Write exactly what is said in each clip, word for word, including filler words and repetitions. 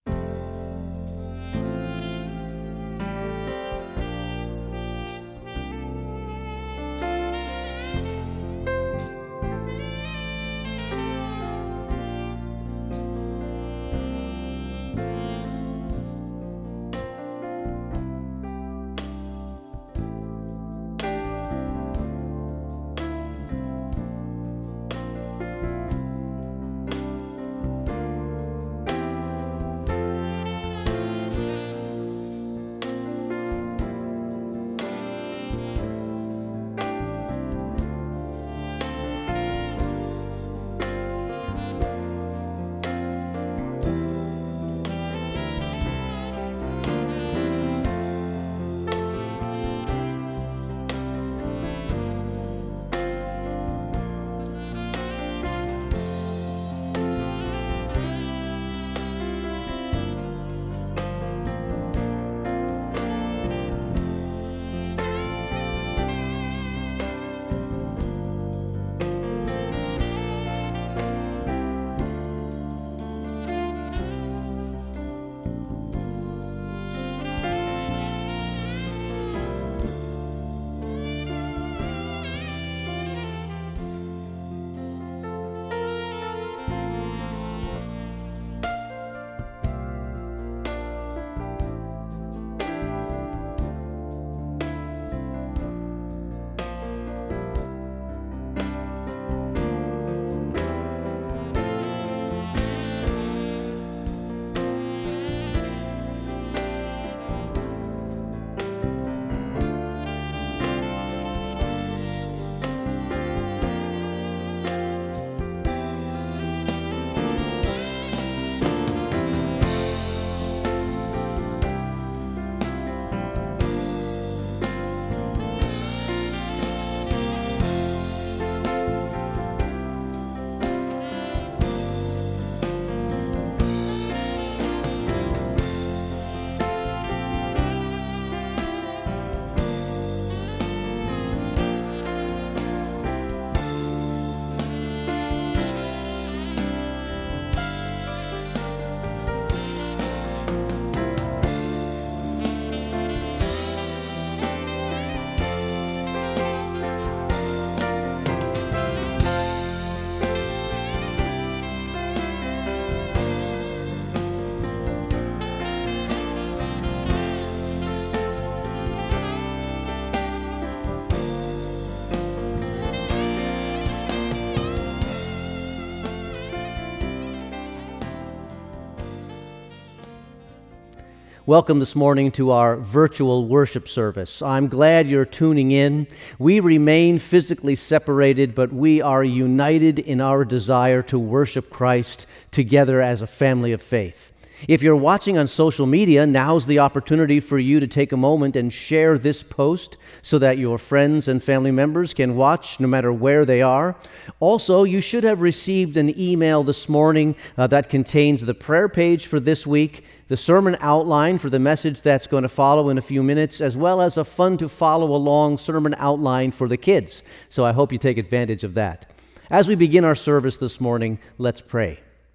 Welcome this morning to our virtual worship service. I'm glad you're tuning in. We remain physically separated, but we are united in our desire to worship Christ together as a family of faith. If you're watching on social media, now's the opportunity for you to take a moment and share this post so that your friends and family members can watch no matter where they are. Also, you should have received an email this morning uh, that contains the prayer page for this week, the sermon outline for the message that's going to follow in a few minutes, as well as a fun-to-follow-along sermon outline for the kids. So I hope you take advantage of that. As we begin our service this morning, let's pray.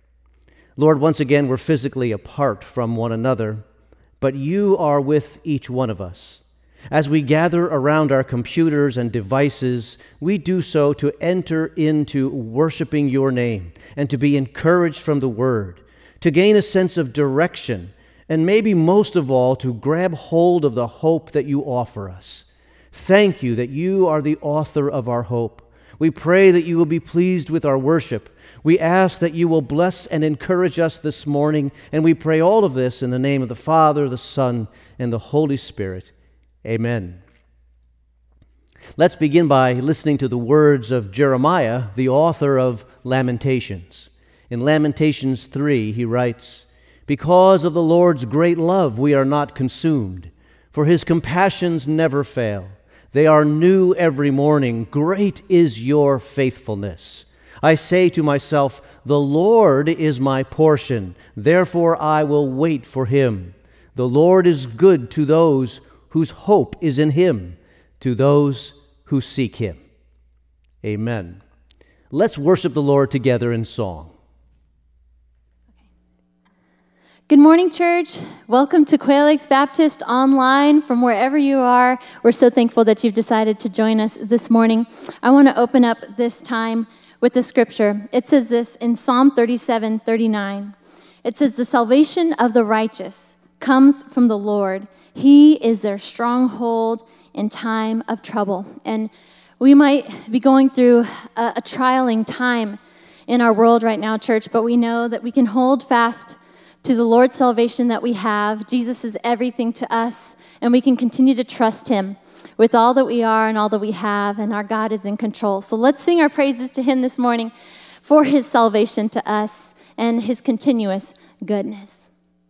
Lord, once again, we're physically apart from one another, but you are with each one of us. As we gather around our computers and devices, we do so to enter into worshiping your name and to be encouraged from the Word, to gain a sense of direction, and maybe most of all, to grab hold of the hope that you offer us. Thank you that you are the author of our hope. We pray that you will be pleased with our worship. We ask that you will bless and encourage us this morning, and we pray all of this in the name of the Father, the Son, and the Holy Spirit. Amen. Let's begin by listening to the words of Jeremiah, the author of Lamentations. In Lamentations three, he writes, "Because of the Lord's great love we are not consumed, for his compassions never fail. They are new every morning. Great is your faithfulness. I say to myself, the Lord is my portion, therefore I will wait for him. The Lord is good to those whose hope is in him, to those who seek him." Amen. Let's worship the Lord together in song. Good morning, church. Welcome to Quail Lakes Baptist online from wherever you are. We're so thankful that you've decided to join us this morning. I want to open up this time with the scripture. It says this in Psalm thirty-seven thirty-nine. It says, "The salvation of the righteous comes from the Lord. He is their stronghold in time of trouble." And we might be going through a, a trialing time in our world right now, church, but we know that we can hold fast to the Lord's salvation that we have. Jesus is everything to us, and we can continue to trust him with all that we are and all that we have, and our God is in control. So let's sing our praises to him this morning for his salvation to us and his continuous goodness.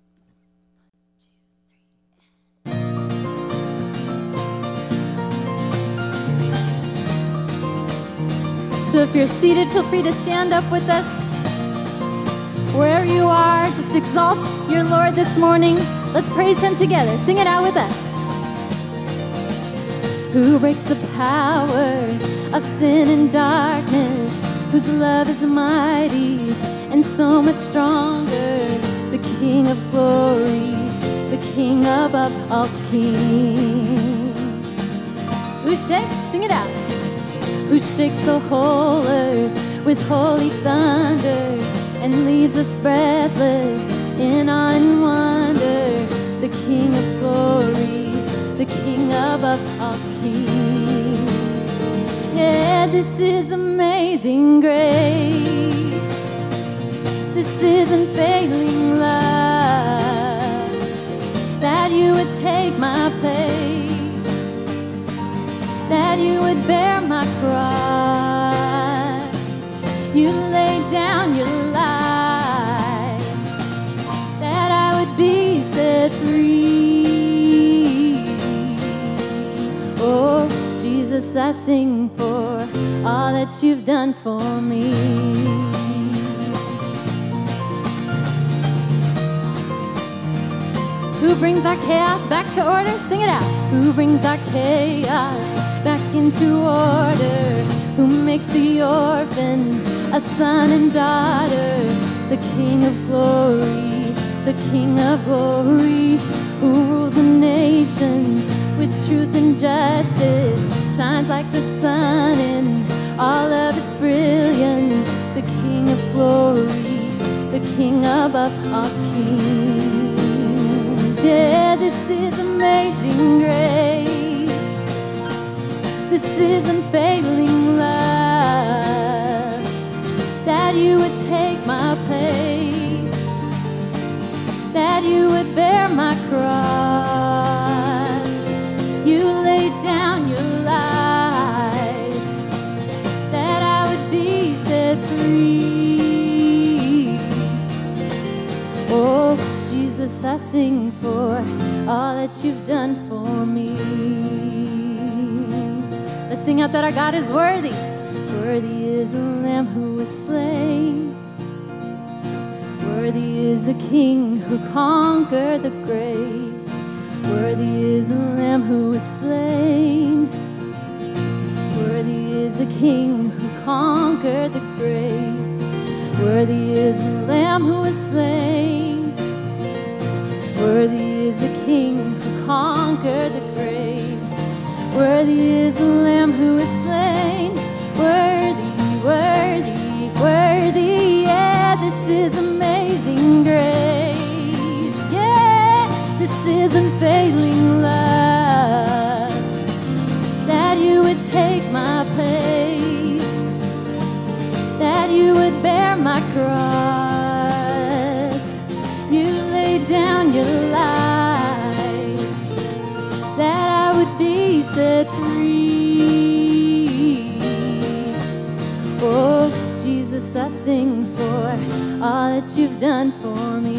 So if you're seated, feel free to stand up with us. Wherever you are, just exalt your Lord this morning. Let's praise him together. Sing it out with us. Who breaks the power of sin and darkness, whose love is mighty and so much stronger, the King of glory, the King above all kings. Who shakes, sing it out, who shakes the whole earth with holy thunder, and leaves us breathless in awe and wonder, the King of glory, the King above all kings. Yeah, this is amazing grace. This is unfailing love, that you would take my place, that you would bear my cross. You laid down your life, that I would be set free. Oh, Jesus, I sing for all that you've done for me. Who brings our chaos back to order? Sing it out. Who brings our chaos back into order? Who makes the orphan a son and daughter? The King of glory, the King of glory, who rules the nations with truth and justice, shines like the sun in all of its brilliance. The King of glory, the King above all kings. Yeah, this is amazing grace. This is unfailing love, that you would take my place, that you would bear my cross. You laid down your life, that I would be set free. Oh, Jesus, I sing for all that you've done for me. Let's sing out that our God is worthy. Worthy is the Lamb who was slain. Worthy is the King who conquered the grave. Worthy is the Lamb who was slain. Worthy is the King who conquered the grave. Worthy is the Lamb who was slain. Worthy is the King who conquered the grave. Worthy is the Lamb who was slain. Worthy, worthy, worthy, yeah, this is amazing grace. Yeah, this is unfailing love, that you would take my place, that you would bear my cross. You laid down your life, that I would be set free. Oh, Jesus, I sing for all that you've done for me.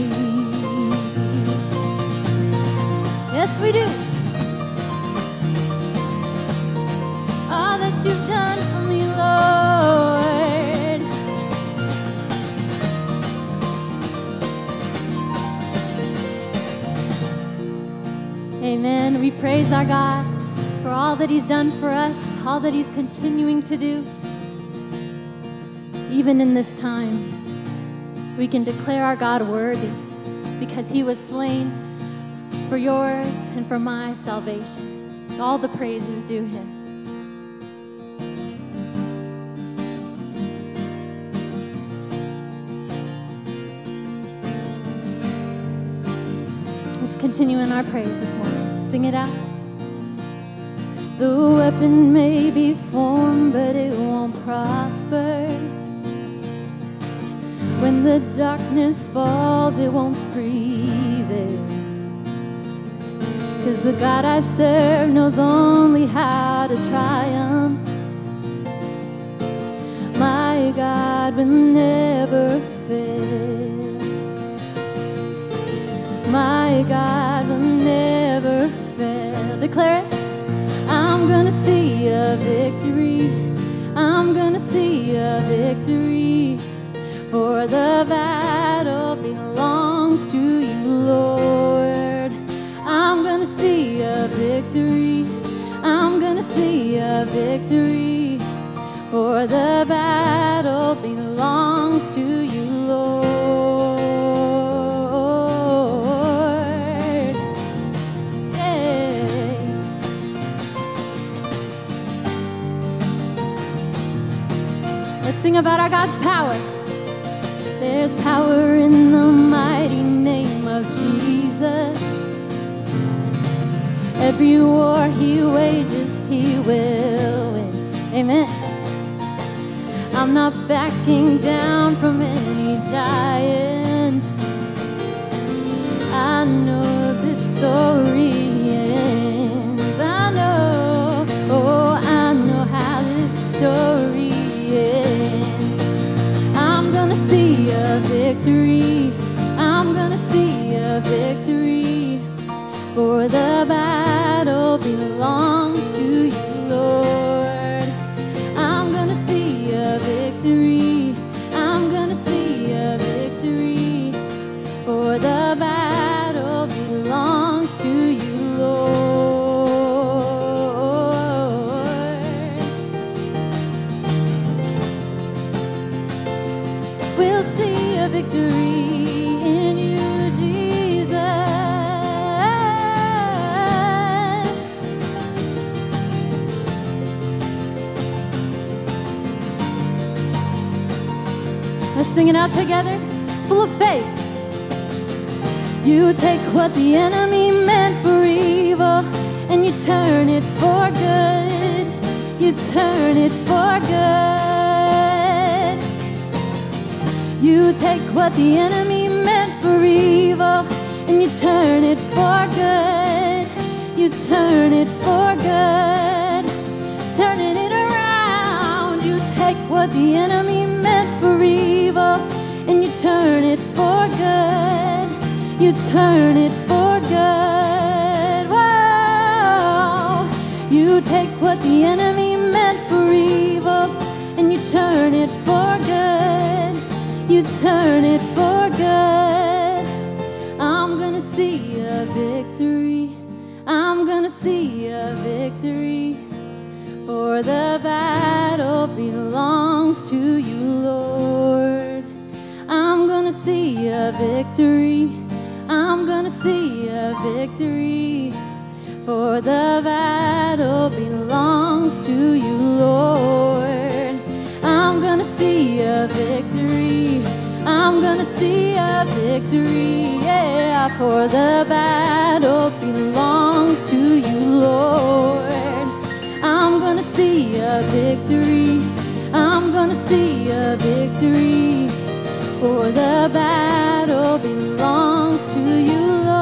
Yes, we do. All that you've done for me, Lord. Amen. We praise our God for all that he's done for us, all that he's continuing to do. Even in this time, we can declare our God worthy because he was slain for yours and for my salvation. All the praise is due him. Let's continue in our praise this morning. Sing it out. The weapon may be formed, but it won't prosper. When the darkness falls, it won't prevail. 'Cause the God I serve knows only how to triumph. My God will never fail. My God will never fail. Declare it. I'm gonna see a victory. I'm gonna see a victory. For the battle belongs to you, Lord. I'm gonna see a victory. I'm gonna see a victory. For the battle belongs to you, Lord. Yeah. Let's sing about our God's power. There's power in the mighty name of Jesus. Every war he wages, he will win. Amen. I'm not backing down from any giant. I know this story ends. I know, oh, I know how this story ends. I'm gonna see a victory. I'm gonna see a victory. For the battle belongs to you, Lord. I'm gonna see a victory. I'm gonna see a victory. For the battle belongs to you, Lord. We'll see a victory in you, Jesus. Let's sing it out together, full of faith. You take what the enemy meant for evil and you turn it for good. You turn it for good. You take what the enemy meant for evil and you turn it for good. You turn it for good. Turning it around. You take what the enemy meant for evil and you turn it for good. You turn it for good. Whoa. You take what the enemy meant for evil and you turn it for good. You turn it for good. I'm gonna see a victory. I'm gonna see a victory. For the battle belongs to you, Lord. I'm gonna see a victory. I'm gonna see a victory. For the battle belongs to you, Lord. I'm gonna see a victory. I'm gonna see a victory. Yeah, for the battle belongs to you, Lord. I'm gonna see a victory. I'm gonna see a victory. For the battle belongs to you,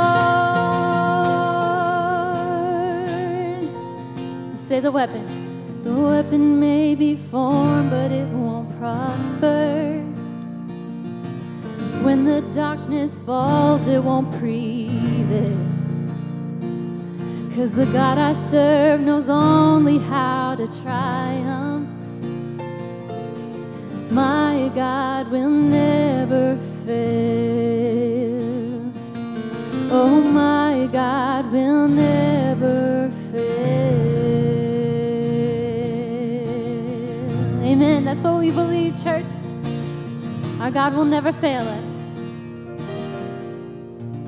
Lord. Say the weapon. The weapon may be formed, but it won't prosper. When the darkness falls, it won't prevail. 'Cause the God I serve knows only how to triumph. My God will never fail. Oh, my God will never fail. Amen. That's what we believe, church. Our God will never fail us.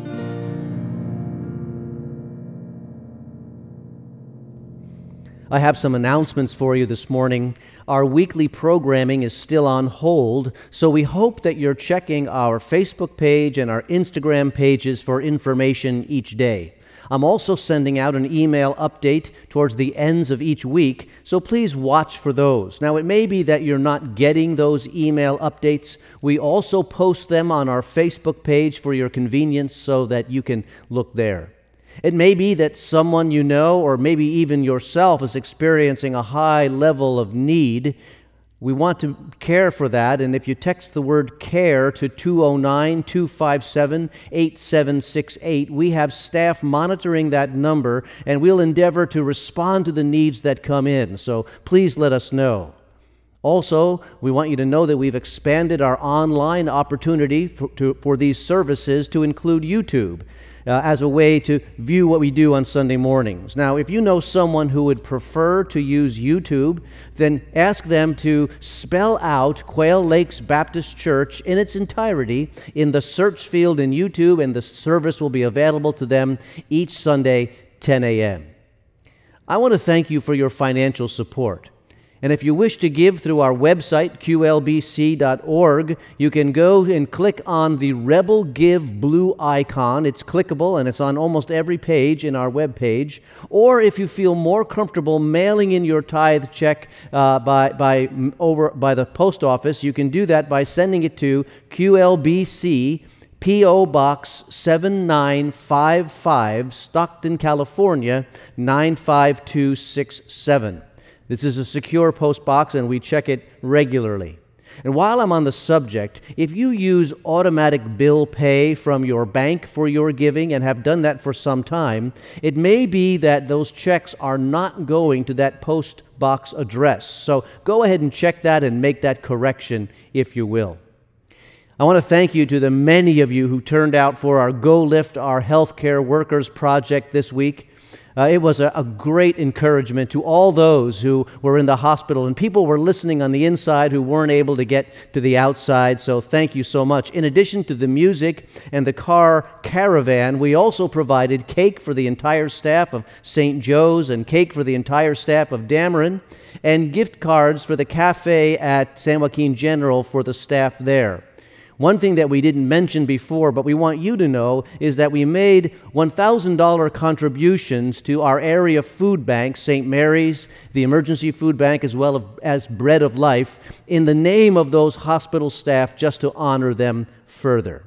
I have some announcements for you this morning. Our weekly programming is still on hold, so we hope that you're checking our Facebook page and our Instagram pages for information each day. I'm also sending out an email update towards the ends of each week, so please watch for those. Now, it may be that you're not getting those email updates. We also post them on our Facebook page for your convenience so that you can look there. It may be that someone you know, or maybe even yourself, is experiencing a high level of need. We want to care for that, and if you text the word CARE to two oh nine, two five seven, eight seven six eight, we have staff monitoring that number, and we'll endeavor to respond to the needs that come in, so please let us know. Also, we want you to know that we've expanded our online opportunity for, to, for these services to include YouTube. Uh, as a way to view what we do on Sunday mornings. Now, if you know someone who would prefer to use YouTube, then ask them to spell out Quail Lakes Baptist Church in its entirety in the search field in YouTube, and the service will be available to them each Sunday, ten a m I want to thank you for your financial support. And if you wish to give through our website, Q L B C dot org, you can go and click on the Rebel Give blue icon. It's clickable, and it's on almost every page in our web page. Or if you feel more comfortable mailing in your tithe check uh, by, by, over, by the post office, you can do that by sending it to Q L B C, P O Box seven nine five five, Stockton, California, nine five two six seven. This is a secure post box, and we check it regularly. And while I'm on the subject, if you use automatic bill pay from your bank for your giving and have done that for some time, it may be that those checks are not going to that post box address. So go ahead and check that and make that correction if you will. I want to thank you to the many of you who turned out for our Go Lift Our Healthcare Workers project this week. Uh, it was a, a great encouragement to all those who were in the hospital, and people were listening on the inside who weren't able to get to the outside, so thank you so much. In addition to the music and the car caravan, we also provided cake for the entire staff of Saint Joe's and cake for the entire staff of Dameron, and gift cards for the cafe at San Joaquin General for the staff there. One thing that we didn't mention before, but we want you to know, is that we made one thousand dollar contributions to our area food bank, Saint Mary's, the Emergency Food Bank, as well as Bread of Life, in the name of those hospital staff, just to honor them further.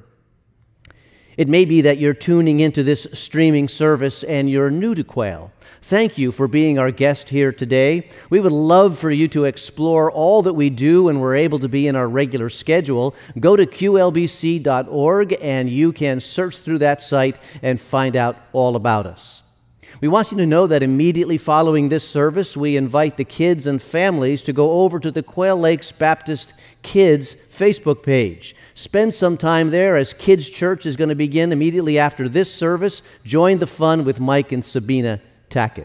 It may be that you're tuning into this streaming service and you're new to Quail. Thank you for being our guest here today. We would love for you to explore all that we do when we're able to be in our regular schedule. Go to Q L B C dot org and you can search through that site and find out all about us. We want you to know that immediately following this service, we invite the kids and families to go over to the Quail Lakes Baptist Kids Facebook page. Spend some time there as Kids Church is going to begin immediately after this service. Join the fun with Mike and Sabina Tackett.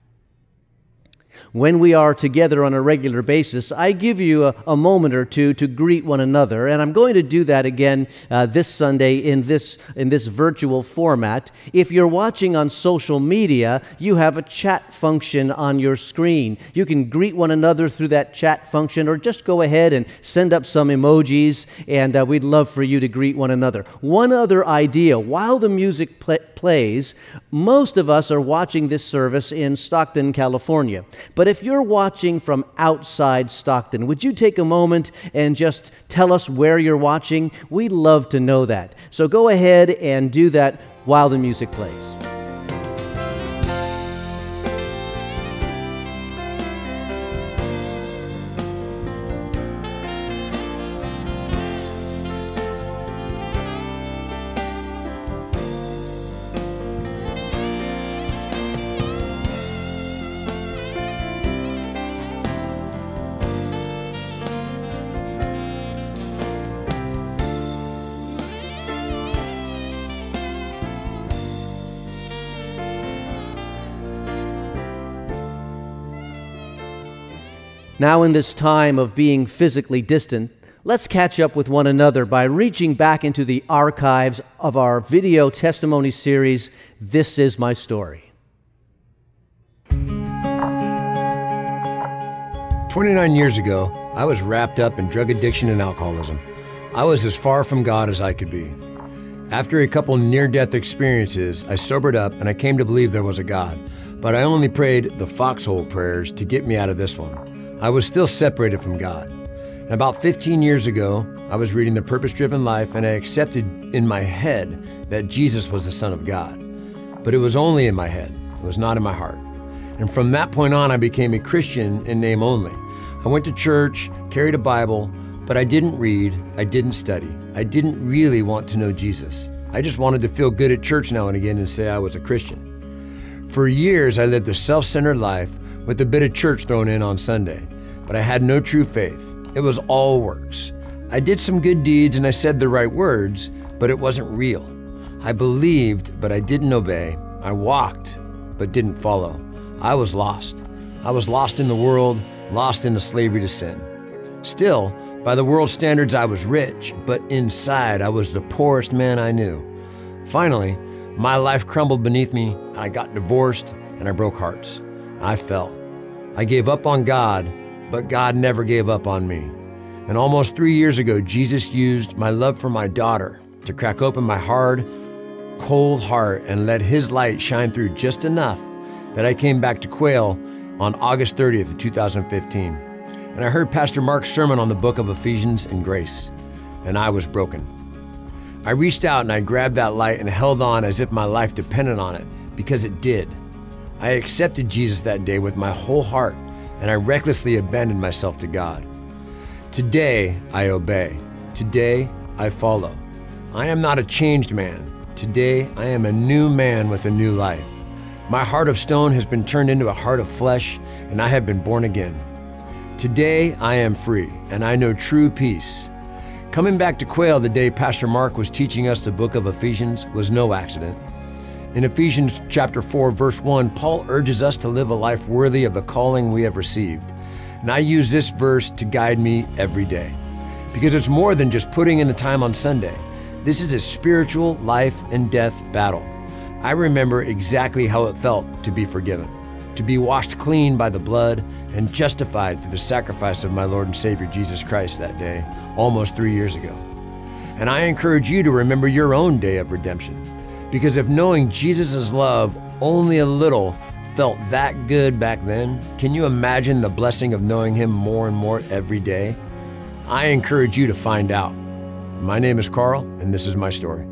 When we are together on a regular basis, I give you a, a moment or two to greet one another, and I'm going to do that again uh, this Sunday in this, in this virtual format. If you're watching on social media, you have a chat function on your screen. You can greet one another through that chat function, or just go ahead and send up some emojis, and uh, we'd love for you to greet one another. One other idea, while the music pl- plays, most of us are watching this service in Stockton, California. But if you're watching from outside Stockton, would you take a moment and just tell us where you're watching? We'd love to know that. So go ahead and do that while the music plays. Now, in this time of being physically distant, let's catch up with one another by reaching back into the archives of our video testimony series, This Is My Story. twenty-nine years ago, I was wrapped up in drug addiction and alcoholism. I was as far from God as I could be. After a couple near-death experiences, I sobered up and I came to believe there was a God, but I only prayed the foxhole prayers to get me out of this one. I was still separated from God. And about fifteen years ago, I was reading The Purpose-Driven Life and I accepted in my head that Jesus was the Son of God. But it was only in my head, it was not in my heart. And from that point on, I became a Christian in name only. I went to church, carried a Bible, but I didn't read, I didn't study. I didn't really want to know Jesus. I just wanted to feel good at church now and again and say I was a Christian. For years, I lived a self-centered life with a bit of church thrown in on Sunday, but I had no true faith. It was all works. I did some good deeds and I said the right words, but it wasn't real. I believed, but I didn't obey. I walked, but didn't follow. I was lost. I was lost in the world, lost into slavery to sin. Still, by the world's standards, I was rich, but inside, I was the poorest man I knew. Finally, my life crumbled beneath me, and I got divorced, and I broke hearts. I fell. I gave up on God, but God never gave up on me. And almost three years ago, Jesus used my love for my daughter to crack open my hard, cold heart and let His light shine through just enough that I came back to Quail on August thirtieth of two thousand fifteen. And I heard Pastor Mark's sermon on the book of Ephesians and grace, and I was broken. I reached out and I grabbed that light and held on as if my life depended on it, because it did. I accepted Jesus that day with my whole heart, and I recklessly abandoned myself to God. Today, I obey. Today, I follow. I am not a changed man. Today, I am a new man with a new life. My heart of stone has been turned into a heart of flesh, and I have been born again. Today, I am free, and I know true peace. Coming back to Quail the day Pastor Mark was teaching us the book of Ephesians was no accident. In Ephesians chapter four, verse one, Paul urges us to live a life worthy of the calling we have received. And I use this verse to guide me every day, because it's more than just putting in the time on Sunday. This is a spiritual life and death battle. I remember exactly how it felt to be forgiven, to be washed clean by the blood and justified through the sacrifice of my Lord and Savior Jesus Christ that day, almost three years ago. And I encourage you to remember your own day of redemption, because if knowing Jesus' love only a little felt that good back then, can you imagine the blessing of knowing Him more and more every day? I encourage you to find out. My name is Carl, and this is my story.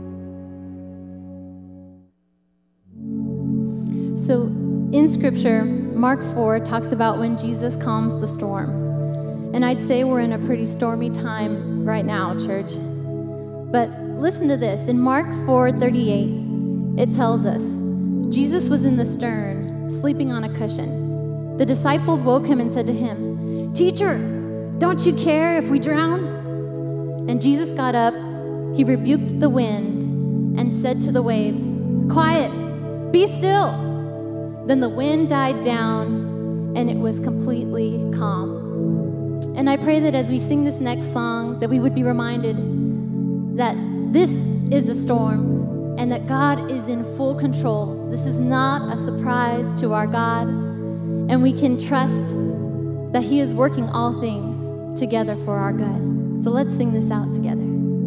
So in Scripture, Mark four talks about when Jesus calms the storm. And I'd say we're in a pretty stormy time right now, church. But listen to this. In Mark four thirty-eight, it tells us, Jesus was in the stern, sleeping on a cushion. The disciples woke him and said to him, "Teacher, don't you care if we drown?" And Jesus got up, He rebuked the wind and said to the waves, "Quiet, be still." Then the wind died down and it was completely calm. And I pray that as we sing this next song, that we would be reminded that this is a storm and that God is in full control. This is not a surprise to our God, and we can trust that He is working all things together for our good. So let's sing this out together.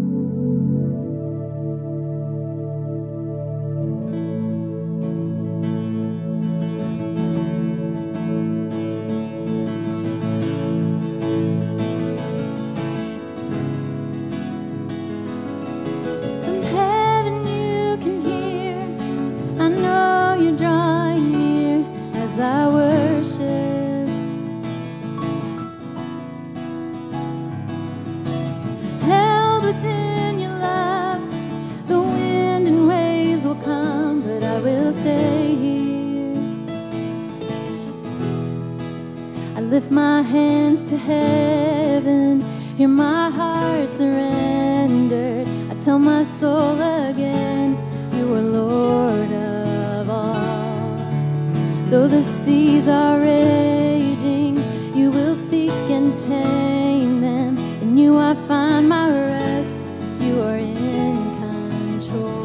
Lift my hands to heaven, hear my heart surrendered. I tell my soul again, you are Lord of all. Though the seas are raging, you will speak and tame them. In you I find my rest, you are in control.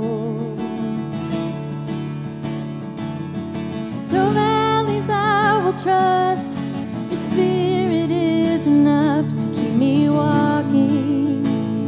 Though valleys I will trust. Your spirit is enough to keep me walking.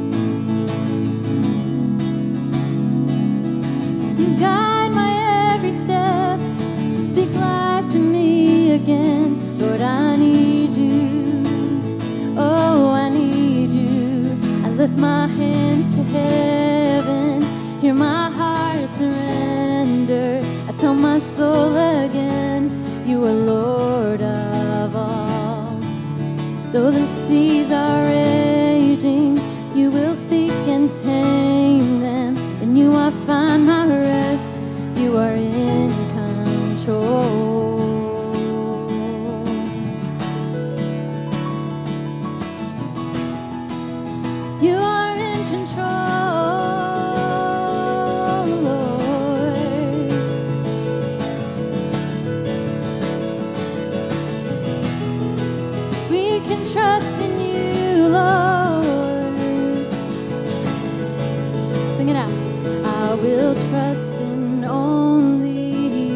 You guide my every step, speak life to me again. Lord, I need you. Oh, I need you. I lift my hands to heaven, hear my heart surrender. I tell my soul again, you are Lord of all. Though the seas are raging, you will speak and tame them. In you I find my rest, you are in control. You are in control, Lord. We can trust in you, Lord. Sing it out. I will trust in only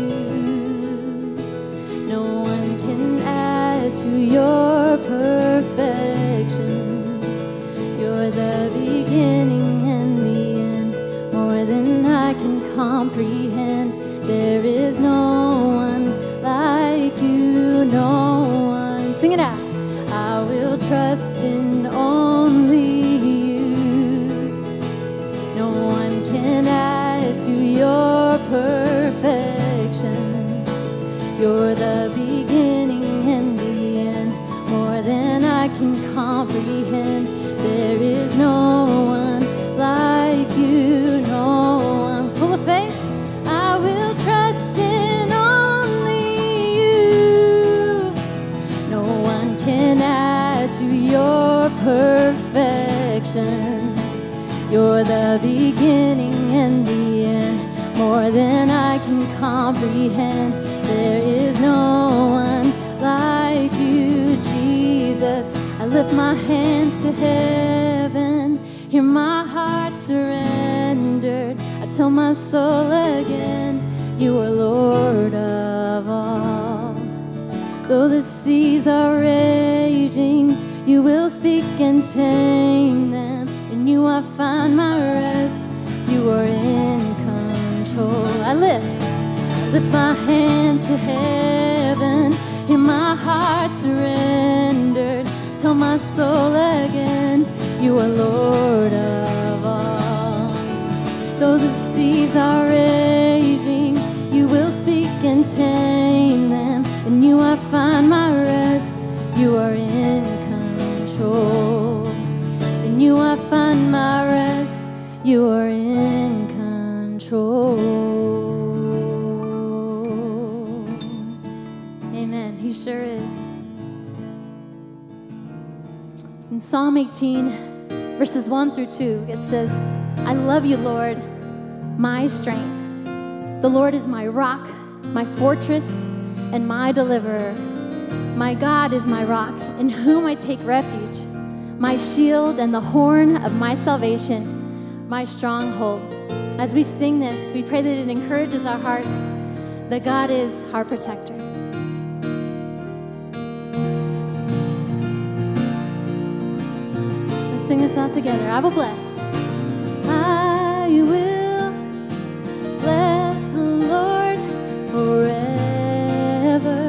you. No one can add to your perfection. You're the beginning and the end, more than I can comprehend. There is no one like you, no one. Sing it out. I will trust in only you. No one can add to your perfection. You're the beginning and the end, more than I can comprehend. There is no one like you, no one. Full of faith, I will trust in only you. No one can add to your perfection. You're the beginning and the end, more than I can comprehend. There is no one like you, Jesus. I lift my hands to heaven, hear my heart surrendered. I tell my soul again, you are Lord of all. Though the seas are raging, you will speak and tame them. In you I find my rest, you are in control. I lift, I lift my hands to heaven, hear my heart surrendered. Tell my soul again, you are Lord of all. Though the seas are raging, you will speak and tame them. In you I find my rest, you are in control. In you I find my rest, you are in control. Amen, he sure is. In Psalm eighteen, verses one through two, it says, I love you, Lord, my strength. The Lord is my rock, my fortress, and my deliverer. My God is my rock, in whom I take refuge, my shield and the horn of my salvation, my stronghold. As we sing this, we pray that it encourages our hearts that God is our protector. Sing this out together. I will bless. I will bless the Lord forever.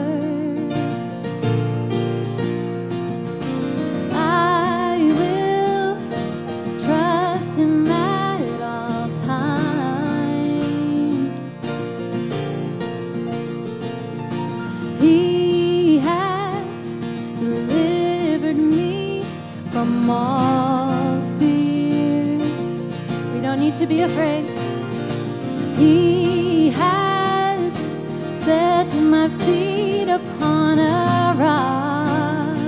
I will trust him at all times. He has delivered me from all to be afraid. He has set my feet upon a rock.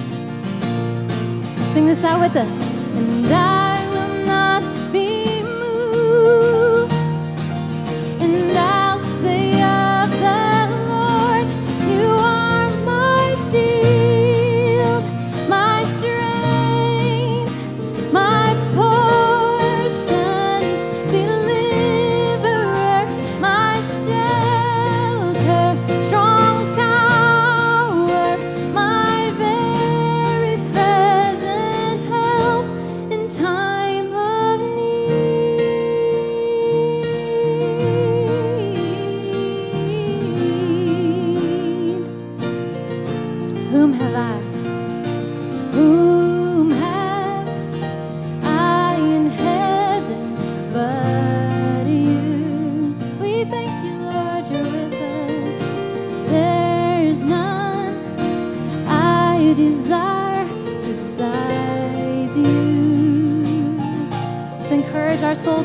Sing this out with us. And I will not be moved. And I'll say of the Lord, you are my shield, my strength, my portion, deliverer, my shelter, strong tower.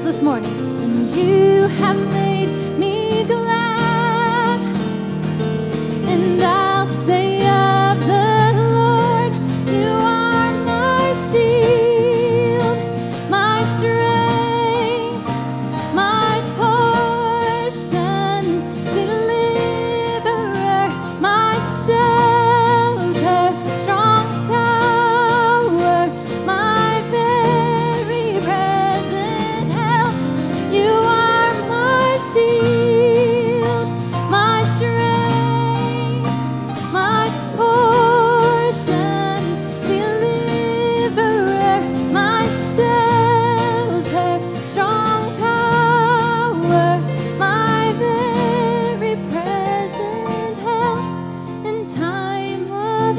Bibles this morning. And you have made me glad, and I'll say of the Lord, you are my shield, my strength, my portion, deliverer, my shelter, strong tower, my very present help. You are my shield, my strength, my portion, deliverer, my shelter, strong tower, my very present help in time of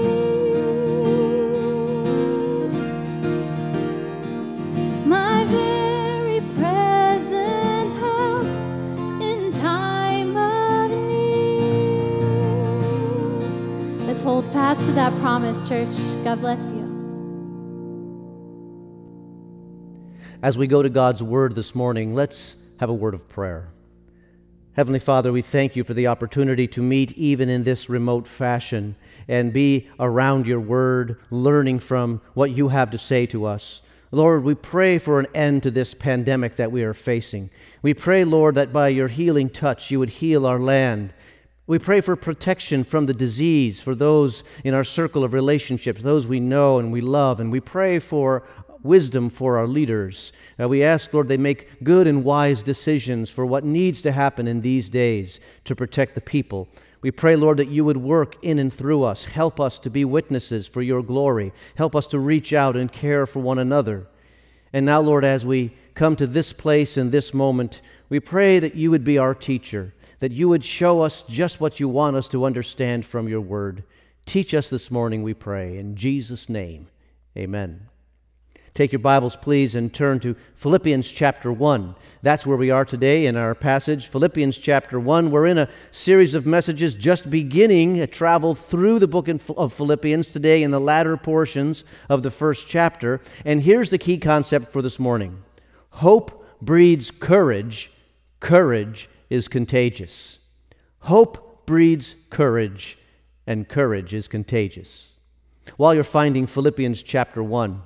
need. My very present help in time of need. Let's hold fast to that promise, church. God bless you. As we go to God's Word this morning, let's have a word of prayer. Heavenly Father, we thank you for the opportunity to meet even in this remote fashion and be around your Word, learning from what you have to say to us. Lord, we pray for an end to this pandemic that we are facing. We pray, Lord, that by your healing touch you would heal our land. We pray for protection from the disease for those in our circle of relationships, those we know and we love, and we pray for wisdom for our leaders. Uh, we ask, Lord, they make good and wise decisions for what needs to happen in these days to protect the people. We pray, Lord, that you would work in and through us. Help us to be witnesses for your glory. Help us to reach out and care for one another. And now, Lord, as we come to this place and this moment, we pray that you would be our teacher, that you would show us just what you want us to understand from your word. Teach us this morning, we pray. In Jesus' name, amen. Take your Bibles, please, and turn to Philippians chapter one. That's where we are today in our passage, Philippians chapter one. We're in a series of messages just beginning a travel through the book of Philippians today in the latter portions of the first chapter. And here's the key concept for this morning. Hope breeds courage. Courage is contagious. Hope breeds courage, and courage is contagious. While you're finding Philippians chapter one,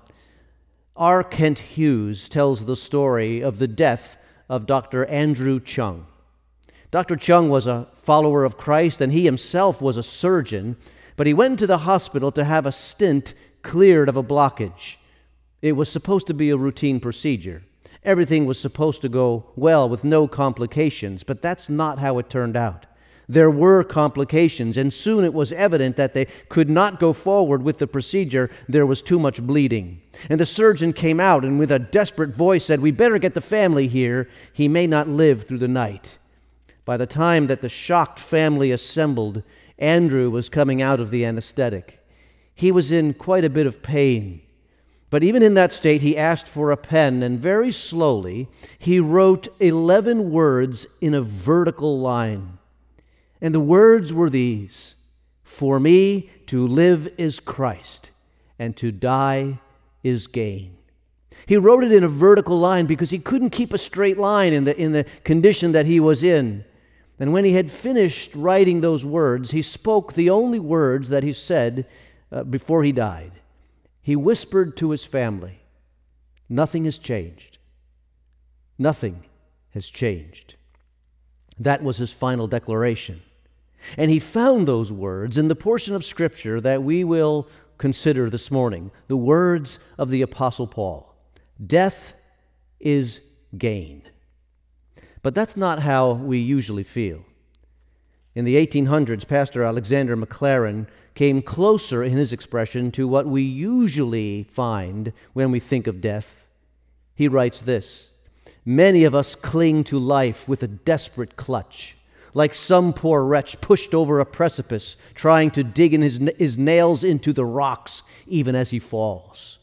R. Kent Hughes tells the story of the death of Doctor Andrew Chung. Doctor Chung was a follower of Christ, and he himself was a surgeon, but he went to the hospital to have a stent cleared of a blockage. It was supposed to be a routine procedure. Everything was supposed to go well with no complications, but that's not how it turned out. There were complications, and soon it was evident that they could not go forward with the procedure. There was too much bleeding. And the surgeon came out and with a desperate voice said, "We better get the family here. He may not live through the night." By the time that the shocked family assembled, Andrew was coming out of the anesthetic. He was in quite a bit of pain. But even in that state, he asked for a pen, and very slowly, he wrote eleven words in a vertical line. And the words were these: "For me to live is Christ, and to die is gain." He wrote it in a vertical line because he couldn't keep a straight line in the, in the condition that he was in. And when he had finished writing those words, he spoke the only words that he said uh, before he died. He whispered to his family, "Nothing has changed. Nothing has changed." That was his final declaration. And he found those words in the portion of Scripture that we will consider this morning, the words of the Apostle Paul. Death is gain. But that's not how we usually feel. In the eighteen hundreds, Pastor Alexander McLaren came closer in his expression to what we usually find when we think of death. He writes this: "Many of us cling to life with a desperate clutch, like some poor wretch pushed over a precipice, trying to dig in his, his nails into the rocks even as he falls."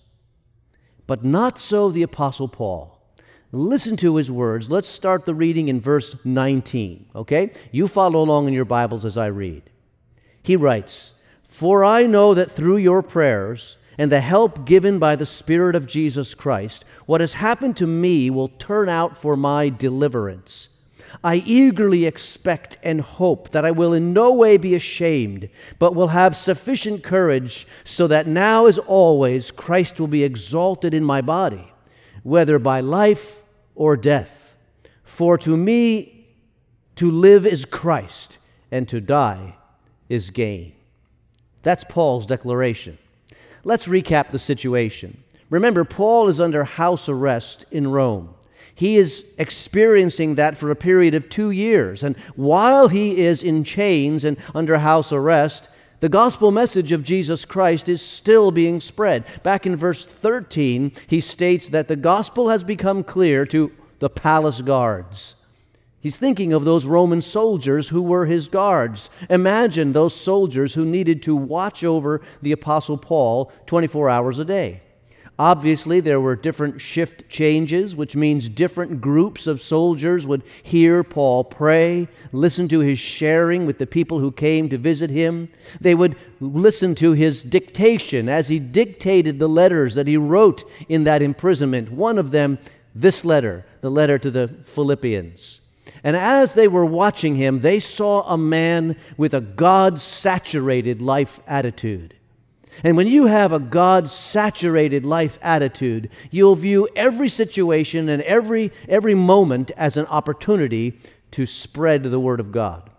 But not so the Apostle Paul. Listen to his words. Let's start the reading in verse nineteen, okay? You follow along in your Bibles as I read. He writes, "For I know that through your prayers and the help given by the Spirit of Jesus Christ, what has happened to me will turn out for my deliverance. I eagerly expect and hope that I will in no way be ashamed, but will have sufficient courage so that now as always Christ will be exalted in my body, whether by life or death. For to me to live is Christ, and to die is gain. That's Paul's declaration. Let's recap the situation. Remember, Paul is under house arrest in Rome. He is experiencing that for a period of two years. And while he is in chains and under house arrest, the gospel message of Jesus Christ is still being spread. Back in verse thirteen, he states that the gospel has become clear to the palace guards. He's thinking of those Roman soldiers who were his guards. Imagine those soldiers who needed to watch over the Apostle Paul twenty-four hours a day. Obviously, there were different shift changes, which means different groups of soldiers would hear Paul pray, listen to his sharing with the people who came to visit him. They would listen to his dictation as he dictated the letters that he wrote in that imprisonment. One of them, this letter, the letter to the Philippians. And as they were watching him, they saw a man with a God-saturated life attitude. And when you have a God-saturated life attitude, you'll view every situation and every, every moment as an opportunity to spread the Word of God.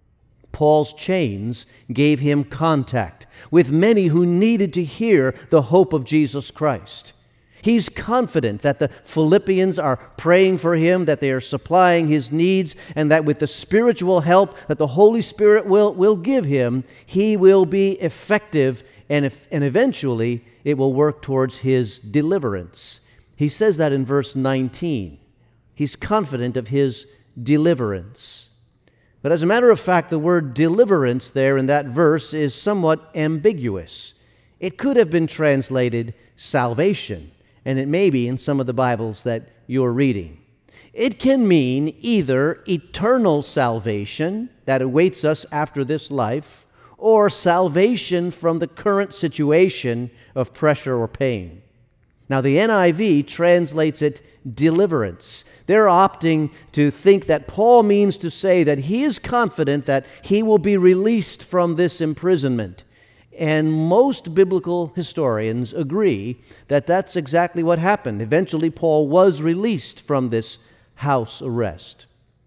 Paul's chains gave him contact with many who needed to hear the hope of Jesus Christ. He's confident that the Philippians are praying for him, that they are supplying his needs, and that with the spiritual help that the Holy Spirit will, will give him, he will be effective, and, if, and eventually it will work towards his deliverance. He says that in verse nineteen. He's confident of his deliverance. But as a matter of fact, the word deliverance there in that verse is somewhat ambiguous. It could have been translated salvation, and it may be in some of the Bibles that you're reading. It can mean either eternal salvation that awaits us after this life, or salvation from the current situation of pressure or pain. Now, the N I V translates it deliverance. They're opting to think that Paul means to say that he is confident that he will be released from this imprisonment. And most biblical historians agree that that's exactly what happened. Eventually, Paul was released from this house arrest.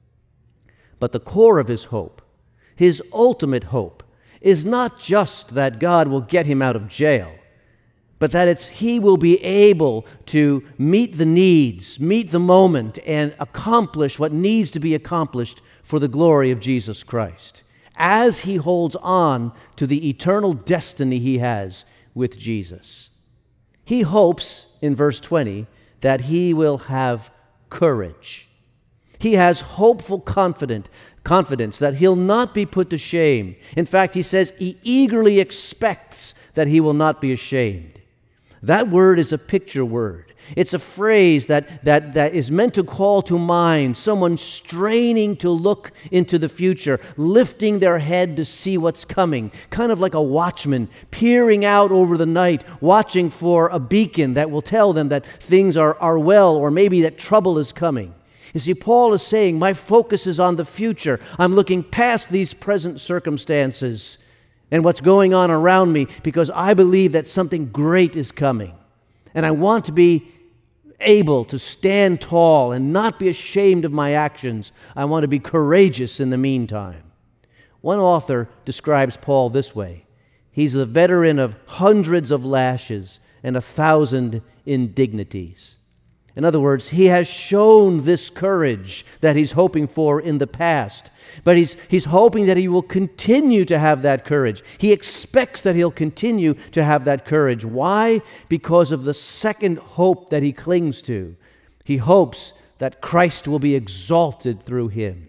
But the core of his hope, his ultimate hope, is not just that God will get him out of jail, but that it's he will be able to meet the needs, meet the moment, and accomplish what needs to be accomplished for the glory of Jesus Christ, as he holds on to the eternal destiny he has with Jesus. He hopes, in verse twenty, that he will have courage. He has hopeful confidence, confidence that he'll not be put to shame. In fact, he says he eagerly expects that he will not be ashamed. That word is a picture word. It's a phrase that, that, that is meant to call to mind someone straining to look into the future, lifting their head to see what's coming, kind of like a watchman peering out over the night, watching for a beacon that will tell them that things are, are well, or maybe that trouble is coming. You see, Paul is saying, my focus is on the future. I'm looking past these present circumstances and what's going on around me because I believe that something great is coming. And I want to be able to stand tall and not be ashamed of my actions. I want to be courageous in the meantime. One author describes Paul this way. He's a veteran of hundreds of lashes and a thousand indignities. In other words, he has shown this courage that he's hoping for in the past, but he's, he's hoping that he will continue to have that courage. He expects that he'll continue to have that courage. Why? Because of the second hope that he clings to. He hopes that Christ will be exalted through him.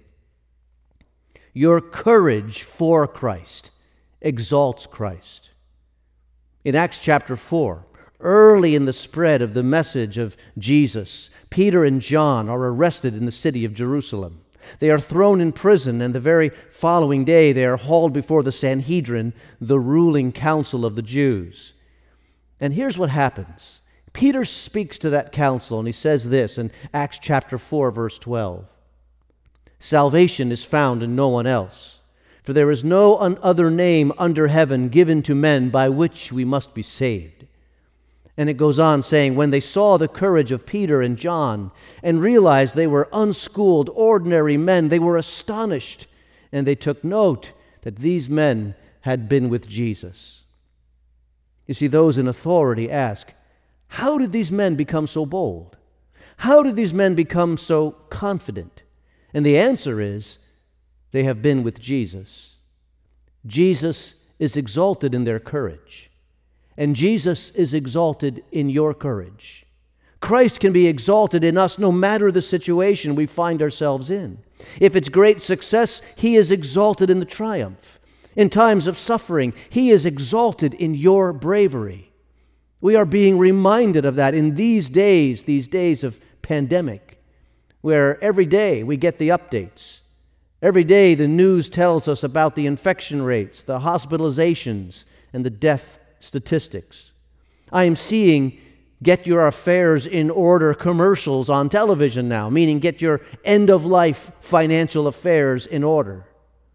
Your courage for Christ exalts Christ. In Acts chapter four, early in the spread of the message of Jesus, Peter and John are arrested in the city of Jerusalem. They are thrown in prison, and the very following day they are hauled before the Sanhedrin, the ruling council of the Jews. And here's what happens. Peter speaks to that council, and he says this in Acts chapter four, verse twelve. Salvation is found in no one else, for there is no other name under heaven given to men by which we must be saved. And it goes on saying, when they saw the courage of Peter and John and realized they were unschooled, ordinary men, they were astonished, and they took note that these men had been with Jesus. You see, those in authority ask, how did these men become so bold? How did these men become so confident? And the answer is, they have been with Jesus. Jesus is exalted in their courage, and Jesus is exalted in your courage. Christ can be exalted in us no matter the situation we find ourselves in. If it's great success, He is exalted in the triumph. In times of suffering, He is exalted in your bravery. We are being reminded of that in these days, these days of pandemic, where every day we get the updates. Every day the news tells us about the infection rates, the hospitalizations, and the death statistics. I am seeing get your affairs in order commercials on television now, meaning get your end-of-life financial affairs in order.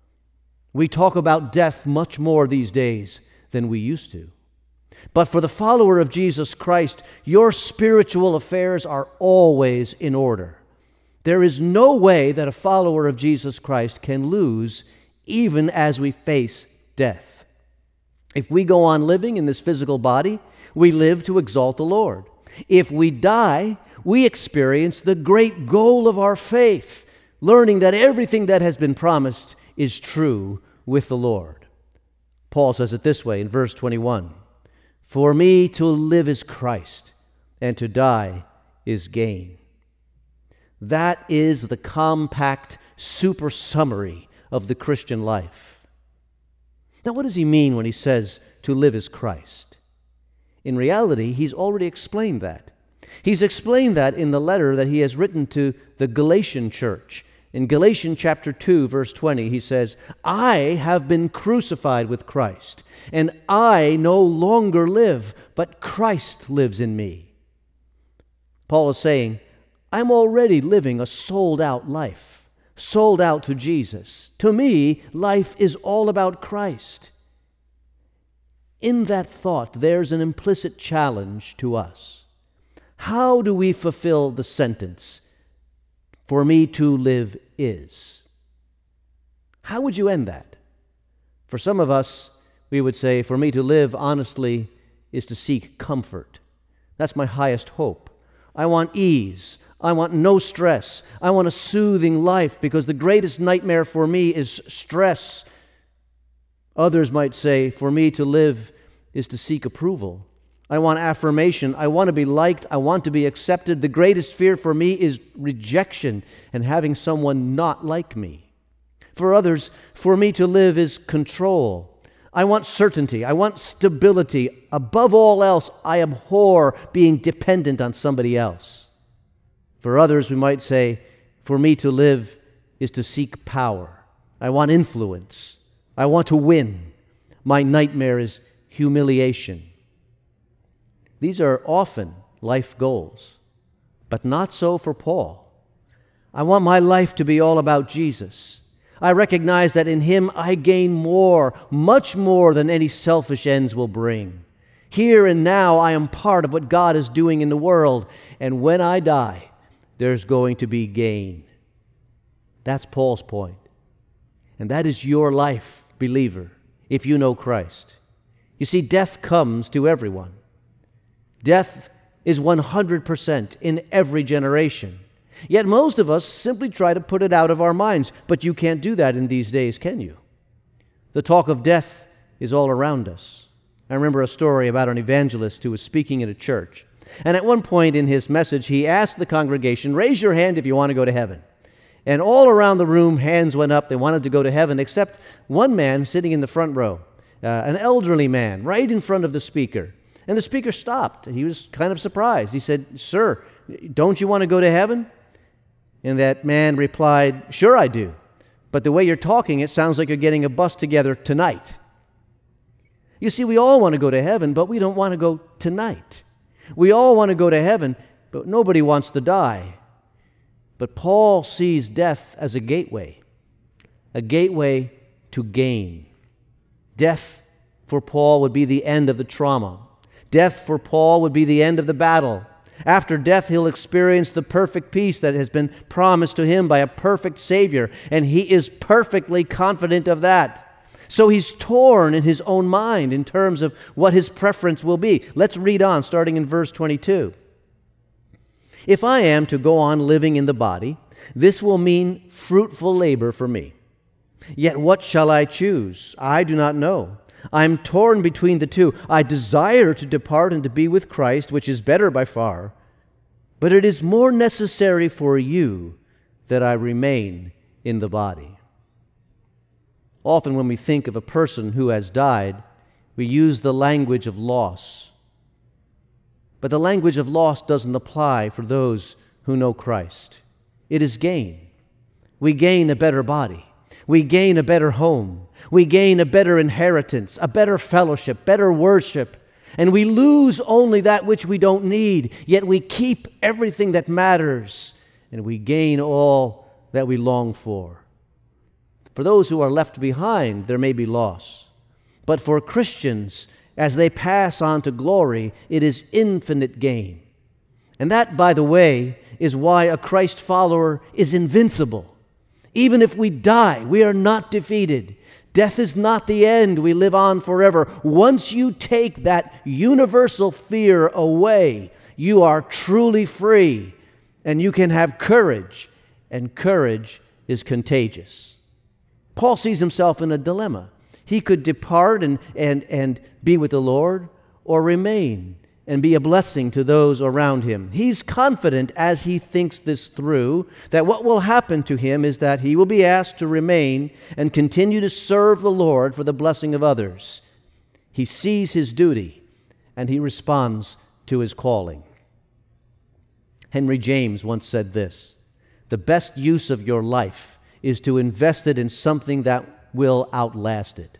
We talk about death much more these days than we used to. But for the follower of Jesus Christ, your spiritual affairs are always in order. There is no way that a follower of Jesus Christ can lose even as we face death. If we go on living in this physical body, we live to exalt the Lord. If we die, we experience the great goal of our faith, learning that everything that has been promised is true with the Lord. Paul says it this way in verse twenty-one, "For me to live is Christ, and to die is gain." That is the compact super summary of the Christian life. Now, what does he mean when he says to live is Christ? In reality, he's already explained that. He's explained that in the letter that he has written to the Galatian church. In Galatians chapter two, verse twenty, he says, "I have been crucified with Christ, and I no longer live, but Christ lives in me." Paul is saying, I'm already living a sold-out life, sold out to Jesus. To me, life is all about Christ. In that thought, there's an implicit challenge to us. How do we fulfill the sentence, "For me to live is"? How would you end that? For some of us, we would say, for me to live honestly is to seek comfort. That's my highest hope. I want ease. I want no stress. I want a soothing life because the greatest nightmare for me is stress. Others might say, for me to live is to seek approval. I want affirmation. I want to be liked. I want to be accepted. The greatest fear for me is rejection and having someone not like me. For others, for me to live is control. I want certainty. I want stability. Above all else, I abhor being dependent on somebody else. For others, we might say, for me to live is to seek power. I want influence. I want to win. My nightmare is humiliation. These are often life goals, but not so for Paul. I want my life to be all about Jesus. I recognize that in Him I gain more, much more than any selfish ends will bring. Here and now I am part of what God is doing in the world, and when I die, there's going to be gain. That's Paul's point. And that is your life, believer, if you know Christ. You see, death comes to everyone. Death is one hundred percent in every generation. Yet most of us simply try to put it out of our minds. But you can't do that in these days, can you? The talk of death is all around us. I remember a story about an evangelist who was speaking at a church. And at one point in his message, he asked the congregation, raise your hand if you want to go to heaven. And all around the room, hands went up. They wanted to go to heaven, except one man sitting in the front row, uh, an elderly man, right in front of the speaker. And the speaker stopped. He was kind of surprised. He said, "Sir, don't you want to go to heaven?" And that man replied, "Sure I do. But the way you're talking, it sounds like you're getting a bus together tonight." You see, we all want to go to heaven, but we don't want to go tonight. We all want to go to heaven, but nobody wants to die. But Paul sees death as a gateway, a gateway to gain. Death for Paul would be the end of the trauma. Death for Paul would be the end of the battle. After death, he'll experience the perfect peace that has been promised to him by a perfect Savior, and he is perfectly confident of that. So he's torn in his own mind in terms of what his preference will be. Let's read on, starting in verse twenty-two. If I am to go on living in the body, this will mean fruitful labor for me. Yet what shall I choose? I do not know. I am torn between the two. I desire to depart and to be with Christ, which is better by far. But it is more necessary for you that I remain in the body. Often when we think of a person who has died, we use the language of loss. But the language of loss doesn't apply for those who know Christ. It is gain. We gain a better body. We gain a better home. We gain a better inheritance, a better fellowship, better worship. And we lose only that which we don't need, yet we keep everything that matters, and we gain all that we long for. For those who are left behind, there may be loss. But for Christians, as they pass on to glory, it is infinite gain. And that, by the way, is why a Christ follower is invincible. Even if we die, we are not defeated. Death is not the end. We live on forever. Once you take that universal fear away, you are truly free, and you can have courage, and courage is contagious. Paul sees himself in a dilemma. He could depart and, and, and be with the Lord, or remain and be a blessing to those around him. He's confident as he thinks this through that what will happen to him is that he will be asked to remain and continue to serve the Lord for the blessing of others. He sees his duty and he responds to his calling. Henry James once said this: "The best use of your life is to invest it in something that will outlast it."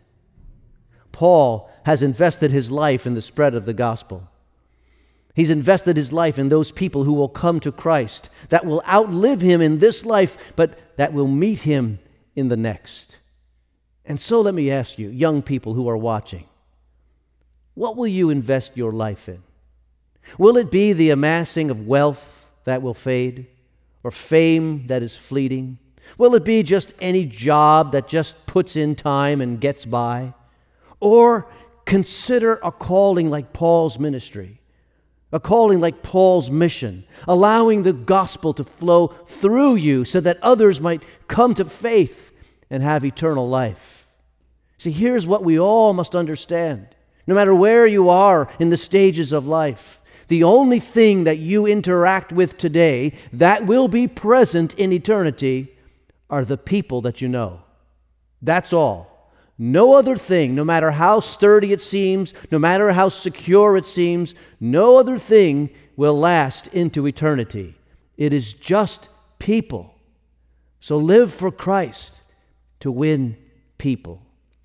Paul has invested his life in the spread of the gospel. He's invested his life in those people who will come to Christ, that will outlive him in this life, but that will meet him in the next. And so let me ask you, young people who are watching, what will you invest your life in? Will it be the amassing of wealth that will fade, or fame that is fleeting? Will it be just any job that just puts in time and gets by? Or consider a calling like Paul's ministry, a calling like Paul's mission, allowing the gospel to flow through you so that others might come to faith and have eternal life. See, here's what we all must understand. No matter where you are in the stages of life, the only thing that you interact with today that will be present in eternity are the people that you know. That's all. No other thing, no matter how sturdy it seems, no matter how secure it seems, no other thing will last into eternity. It is just people. So live for Christ to win people.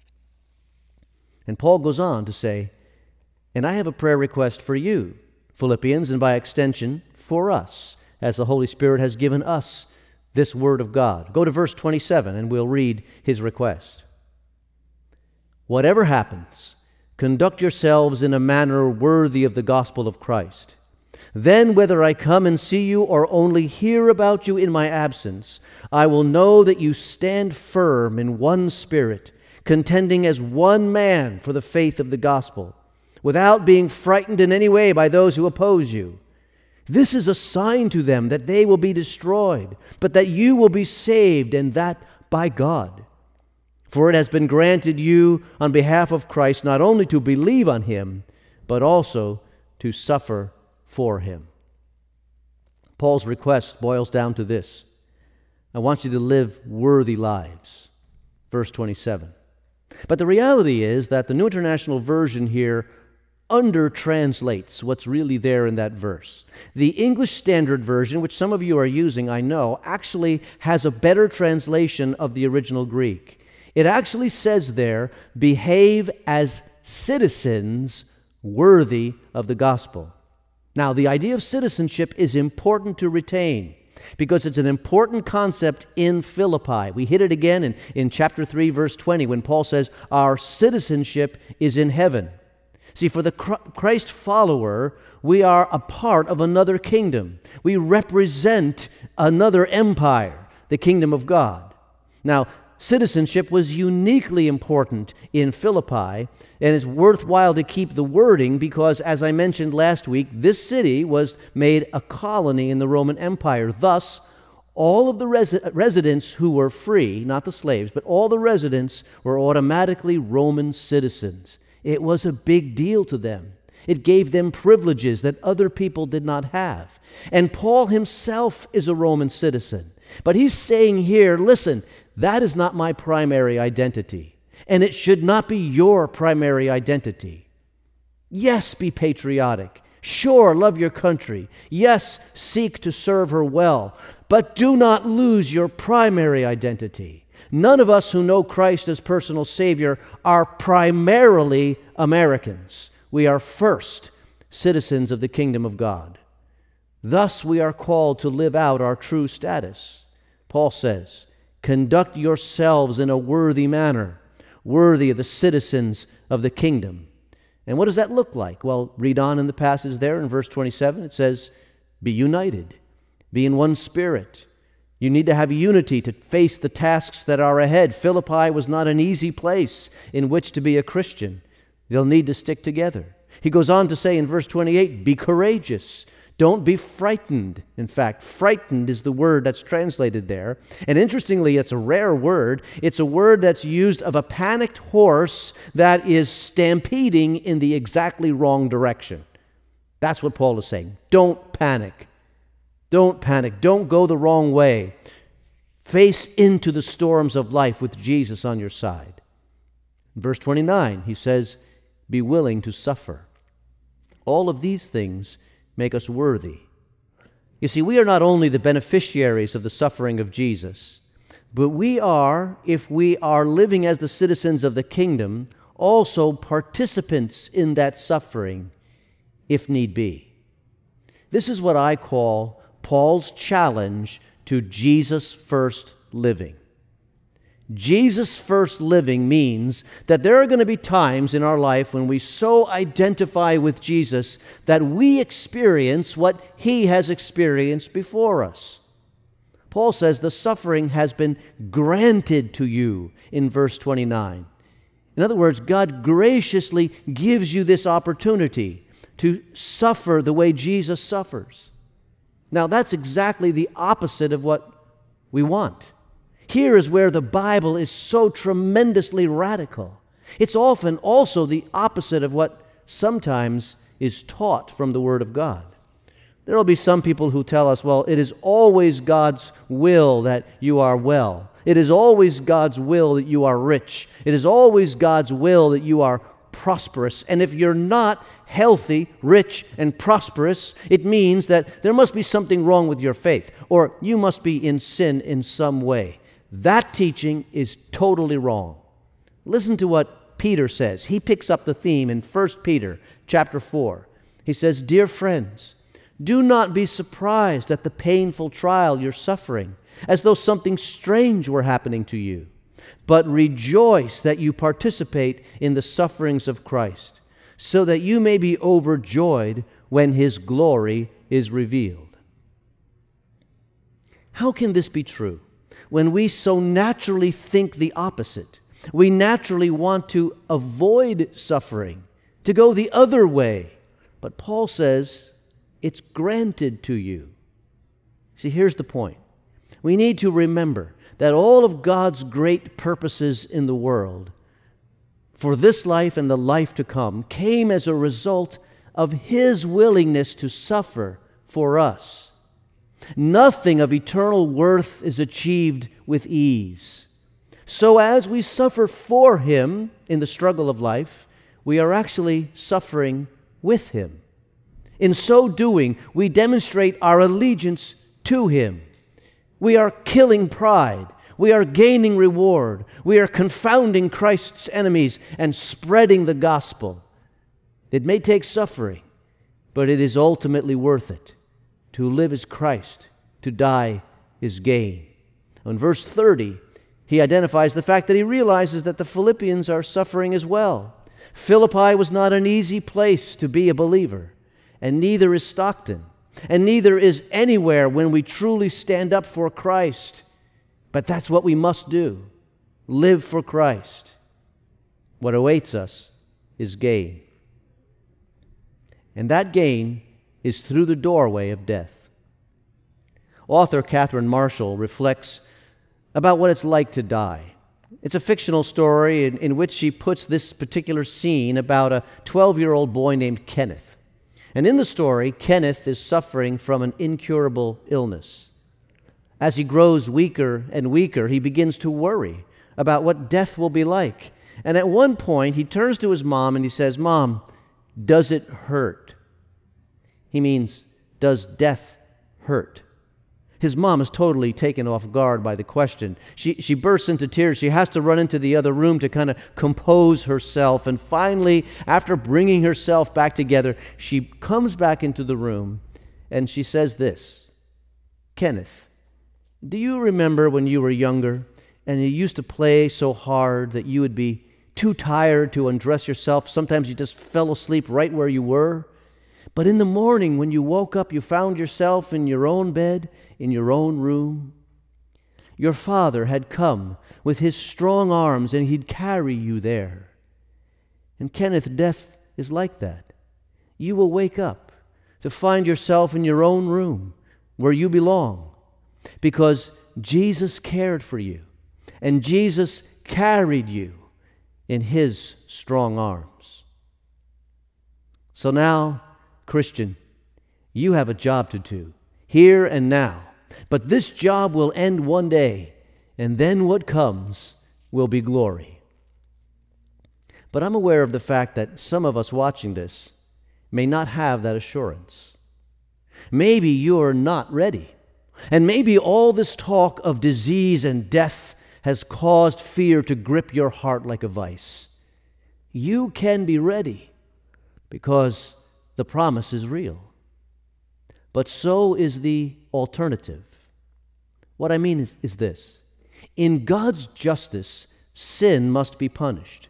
And Paul goes on to say, and I have a prayer request for you, Philippians, and by extension, for us, as the Holy Spirit has given us this word of God. Go to verse twenty-seven and we'll read his request. Whatever happens, conduct yourselves in a manner worthy of the gospel of Christ. Then whether I come and see you or only hear about you in my absence, I will know that you stand firm in one spirit, contending as one man for the faith of the gospel, without being frightened in any way by those who oppose you. This is a sign to them that they will be destroyed, but that you will be saved, and that by God. For it has been granted you on behalf of Christ not only to believe on him, but also to suffer for him. Paul's request boils down to this: I want you to live worthy lives. Verse twenty-seven. But the reality is that the New International Version here under-translates what's really there in that verse. The English Standard Version, which some of you are using, I know, actually has a better translation of the original Greek. It actually says there, behave as citizens worthy of the gospel. Now, the idea of citizenship is important to retain because it's an important concept in Philippi. We hit it again in, in chapter three, verse twenty, when Paul says, our citizenship is in heaven. See, for the Christ follower, we are a part of another kingdom. We represent another empire, the kingdom of God. Now, citizenship was uniquely important in Philippi, and it's worthwhile to keep the wording because, as I mentioned last week, this city was made a colony in the Roman Empire. Thus, all of the res- residents who were free, not the slaves, but all the residents were automatically Roman citizens. It was a big deal to them. It gave them privileges that other people did not have. And Paul himself is a Roman citizen. But he's saying here, listen, that is not my primary identity, and it should not be your primary identity. Yes, be patriotic. Sure, love your country. Yes, seek to serve her well, but do not lose your primary identity. None of us who know Christ as personal Savior are primarily Americans. We are first citizens of the kingdom of God. Thus, we are called to live out our true status. Paul says, conduct yourselves in a worthy manner, worthy of the citizens of the kingdom. And what does that look like? Well, read on in the passage there in verse twenty-seven. It says, be united, be in one spirit. You need to have unity to face the tasks that are ahead. Philippi was not an easy place in which to be a Christian. They'll need to stick together. He goes on to say in verse twenty-eight, be courageous. Don't be frightened. In fact, frightened is the word that's translated there. And interestingly, it's a rare word. It's a word that's used of a panicked horse that is stampeding in the exactly wrong direction. That's what Paul is saying. Don't panic. Don't panic. Don't go the wrong way. Face into the storms of life with Jesus on your side. In verse twenty-nine, he says, be willing to suffer. All of these things make us worthy. You see, we are not only the beneficiaries of the suffering of Jesus, but we are, if we are living as the citizens of the kingdom, also participants in that suffering, if need be. This is what I call Paul's challenge to Jesus first living. Jesus first living means that there are going to be times in our life when we so identify with Jesus that we experience what he has experienced before us. Paul says the suffering has been granted to you in verse twenty-nine. In other words, God graciously gives you this opportunity to suffer the way Jesus suffers. Now, that's exactly the opposite of what we want. Here is where the Bible is so tremendously radical. It's often also the opposite of what sometimes is taught from the Word of God. There will be some people who tell us, well, it is always God's will that you are well. It is always God's will that you are rich. It is always God's will that you are prosperous. And if you're not healthy, rich, and prosperous, it means that there must be something wrong with your faith, or you must be in sin in some way. That teaching is totally wrong. Listen to what Peter says. He picks up the theme in First Peter chapter four. He says, dear friends, do not be surprised at the painful trial you're suffering, as though something strange were happening to you, but rejoice that you participate in the sufferings of Christ, so that you may be overjoyed when his glory is revealed. How can this be true? When we so naturally think the opposite, we naturally want to avoid suffering, to go the other way. But Paul says it's granted to you. See, here's the point. We need to remember that all of God's great purposes in the world for this life and the life to come came as a result of his willingness to suffer for us. Nothing of eternal worth is achieved with ease. So as we suffer for him in the struggle of life, we are actually suffering with him. In so doing, we demonstrate our allegiance to him. We are killing pride. We are gaining reward. We are confounding Christ's enemies and spreading the gospel. It may take suffering, but it is ultimately worth it. To live is Christ, to die is gain. In verse thirty, he identifies the fact that he realizes that the Philippians are suffering as well. Philippi was not an easy place to be a believer, and neither is Stockton, and neither is anywhere when we truly stand up for Christ. But that's what we must do, live for Christ. What awaits us is gain. And that gain is through the doorway of death. Author Catherine Marshall reflects about what it's like to die. It's a fictional story in, in which she puts this particular scene about a twelve-year-old boy named Kenneth. And in the story, Kenneth is suffering from an incurable illness. As he grows weaker and weaker, he begins to worry about what death will be like. And at one point, he turns to his mom and he says, "Mom, does it hurt?" He means, does death hurt? His mom is totally taken off guard by the question. She, she bursts into tears. She has to run into the other room to kind of compose herself. And finally, after bringing herself back together, she comes back into the room and she says this, "Kenneth, do you remember when you were younger and you used to play so hard that you would be too tired to undress yourself? Sometimes you just fell asleep right where you were. But in the morning when you woke up, you found yourself in your own bed, in your own room. Your father had come with his strong arms and he'd carry you there." And Kenneth, death is like that. You will wake up to find yourself in your own room where you belong because Jesus cared for you and Jesus carried you in his strong arms. So now, Christian, you have a job to do, here and now. But this job will end one day, and then what comes will be glory. But I'm aware of the fact that some of us watching this may not have that assurance. Maybe you're not ready, and maybe all this talk of disease and death has caused fear to grip your heart like a vice. You can be ready because the promise is real. But so is the alternative. What I mean is, is this. In God's justice, sin must be punished.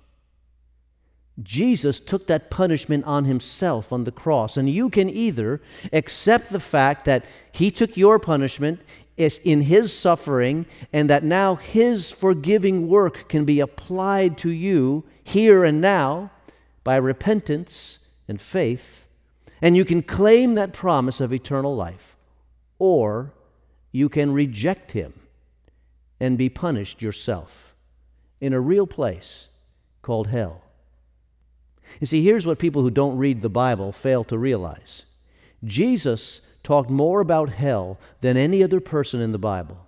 Jesus took that punishment on himself on the cross, and you can either accept the fact that he took your punishment in his suffering and that now his forgiving work can be applied to you here and now by repentance and faith, and you can claim that promise of eternal life, or you can reject him and be punished yourself in a real place called hell. You see, here's what people who don't read the Bible fail to realize. Jesus talked more about hell than any other person in the Bible.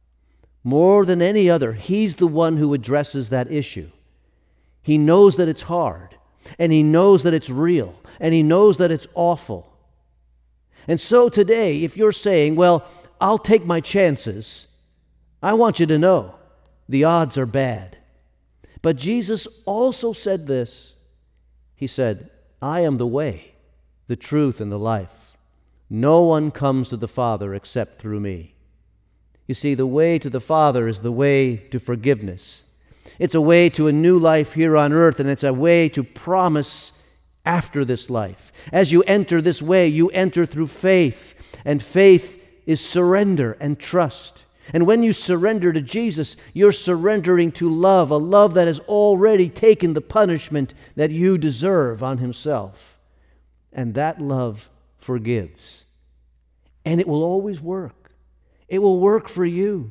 More than any other, he's the one who addresses that issue. He knows that it's hard, and he knows that it's real, and he knows that it's awful. And so today, if you're saying, "Well, I'll take my chances," I want you to know the odds are bad. But Jesus also said this. He said, "I am the way, the truth, and the life. No one comes to the Father except through me." You see, the way to the Father is the way to forgiveness. It's a way to a new life here on earth, and it's a way to promise after this life. As you enter this way, you enter through faith, and faith is surrender and trust. And when you surrender to Jesus, you're surrendering to love, a love that has already taken the punishment that you deserve on himself. And that love forgives. And it will always work. It will work for you.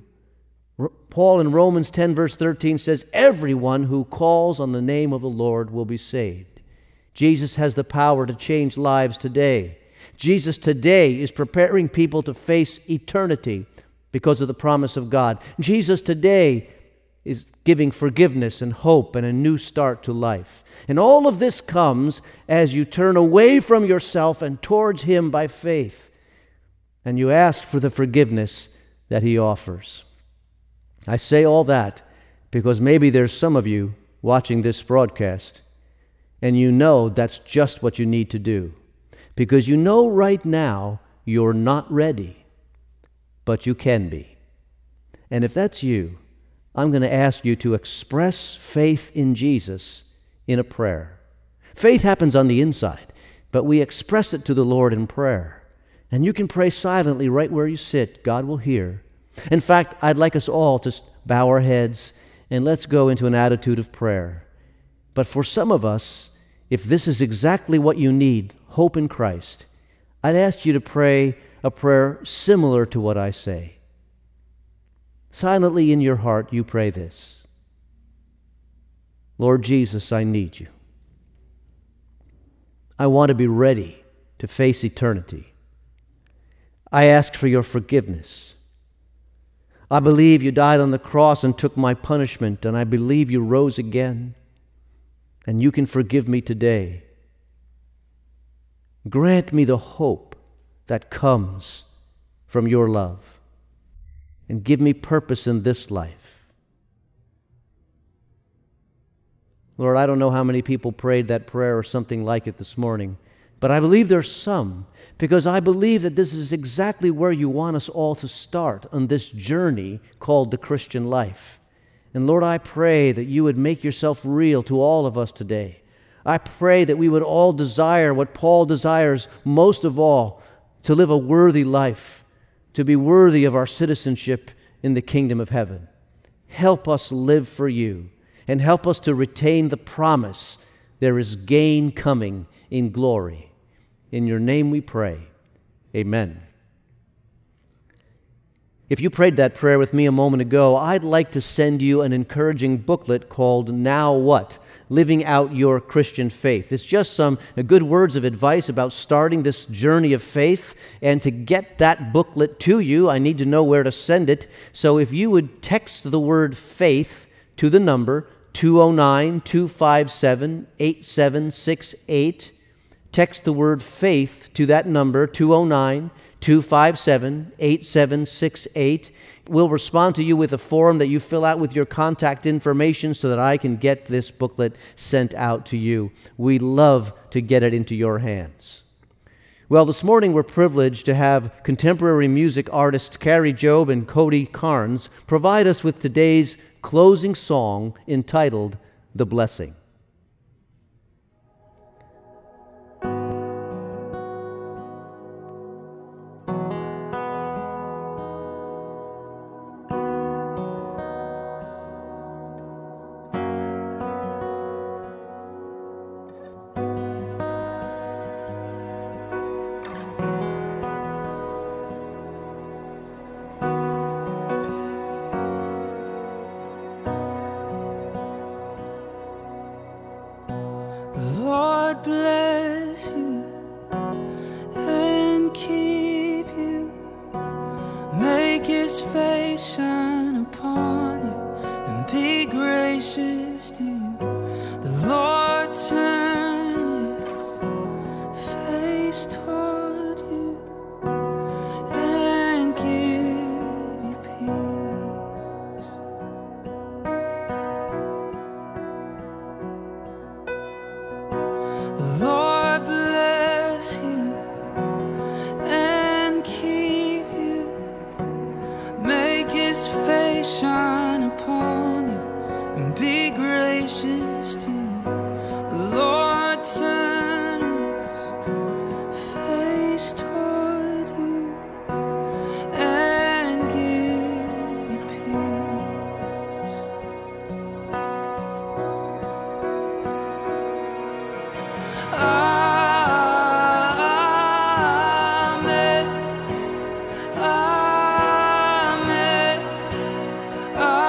Paul in Romans ten verse thirteen says, "Everyone who calls on the name of the Lord will be saved." Jesus has the power to change lives today. Jesus today is preparing people to face eternity because of the promise of God. Jesus today is giving forgiveness and hope and a new start to life. And all of this comes as you turn away from yourself and towards him by faith, and you ask for the forgiveness that he offers. I say all that because maybe there's some of you watching this broadcast, and you know that's just what you need to do, because you know right now you're not ready, but you can be. And if that's you, I'm going to ask you to express faith in Jesus in a prayer. Faith happens on the inside, but we express it to the Lord in prayer. And you can pray silently right where you sit. God will hear. In fact, I'd like us all to bow our heads and let's go into an attitude of prayer. But for some of us, if this is exactly what you need, hope in Christ, I'd ask you to pray a prayer similar to what I say. Silently in your heart, you pray this. Lord Jesus, I need you. I want to be ready to face eternity. I ask for your forgiveness. I believe you died on the cross and took my punishment, and I believe you rose again, and you can forgive me today. Grant me the hope that comes from your love, and give me purpose in this life. Lord, I don't know how many people prayed that prayer or something like it this morning, but I believe there's some, because I believe that this is exactly where you want us all to start on this journey called the Christian life. And Lord, I pray that you would make yourself real to all of us today. I pray that we would all desire what Paul desires most of all, to live a worthy life, to be worthy of our citizenship in the kingdom of heaven. Help us live for you, and help us to retain the promise there is gain coming in glory. In your name we pray. Amen. If you prayed that prayer with me a moment ago, I'd like to send you an encouraging booklet called Now What? Living Out Your Christian Faith. It's just some good words of advice about starting this journey of faith. And to get that booklet to you, I need to know where to send it. So if you would text the word faith to the number two oh nine, two five seven, eight seven six eight. Text the word faith to that number, two oh nine, two five seven, eight seven six eight. We'll respond to you with a form that you fill out with your contact information so that I can get this booklet sent out to you. We love to get it into your hands. Well, this morning we're privileged to have contemporary music artists Carrie Job and Cody Carnes provide us with today's closing song entitled The Blessing. Lord bless you and keep you, make his face shine upon you and be gracious to you. The Lord turn his face toward you and give you peace. The Lord bless you and keep you, make his face shine upon you and be gracious to you. The Lord turn his face toward you and give you peace. Amen. Amen.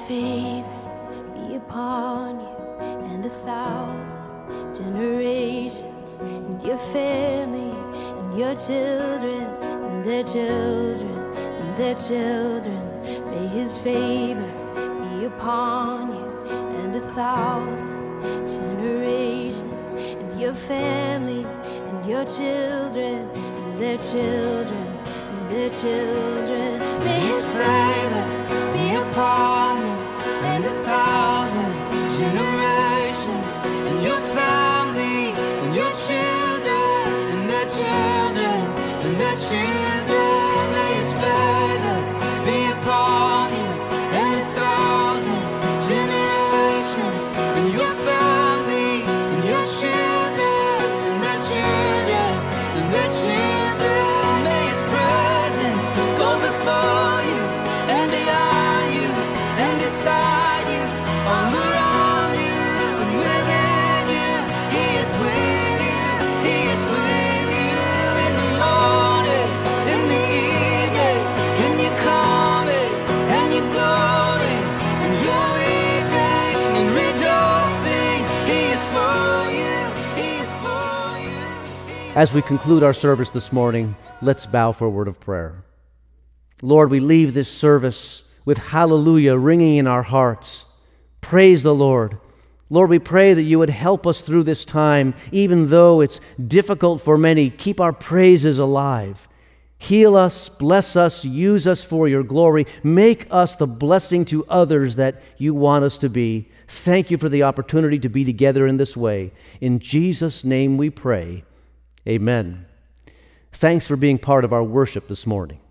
favor be upon you and a thousand generations, and your family, and your children, and their children, and their children. May his favor be upon you and a thousand generations, and your family, and your children, and their children, and their children. May his favor be upon you and a thousand generations, and your family, and your children, and their children, and their children. May his favor be upon you and a thousand generations, and your family, and your children, and their children, and their children. May his presence go before you and behind you and beside you, all around you and within you. He is with you, he is with you in the morning, in the evening, in your coming and your going, and your weeping and rejoicing. He is for you, he is for you. As we conclude our service this morning, let's bow for a word of prayer. Lord, we leave this service with hallelujah ringing in our hearts. Praise the Lord. Lord, we pray that you would help us through this time, even though it's difficult for many. Keep our praises alive. Heal us, bless us, use us for your glory. Make us the blessing to others that you want us to be. Thank you for the opportunity to be together in this way. In Jesus' name we pray. Amen. Thanks for being part of our worship this morning.